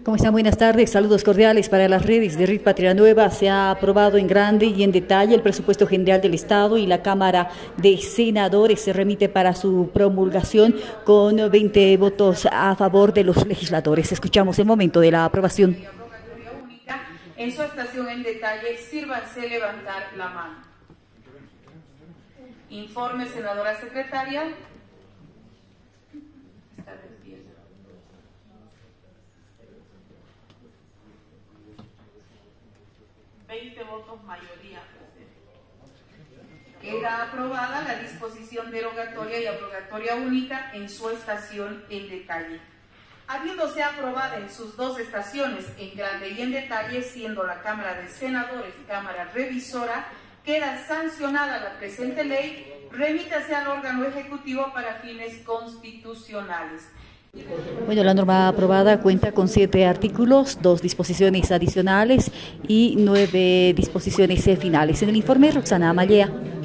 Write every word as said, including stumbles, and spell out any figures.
¿Cómo están? Buenas tardes, saludos cordiales para las redes de R I T Patria Nueva. Se ha aprobado en grande y en detalle el presupuesto general del Estado y la Cámara de Senadores se remite para su promulgación con veinte votos a favor de los legisladores. Escuchamos el momento de la aprobación. En su estación en detalle, sírvanse levantar la mano. Informe, senadora secretaria. Está despierta. veinte votos mayoría. Queda aprobada la disposición derogatoria y abrogatoria única en su estación en detalle. Habiéndose aprobada en sus dos estaciones en grande y en detalle, siendo la Cámara de Senadores Cámara Revisora, queda sancionada la presente ley, remítase al órgano ejecutivo para fines constitucionales. Bueno, la norma aprobada cuenta con siete artículos, dos disposiciones adicionales y nueve disposiciones finales. En el informe, Roxana Amallea.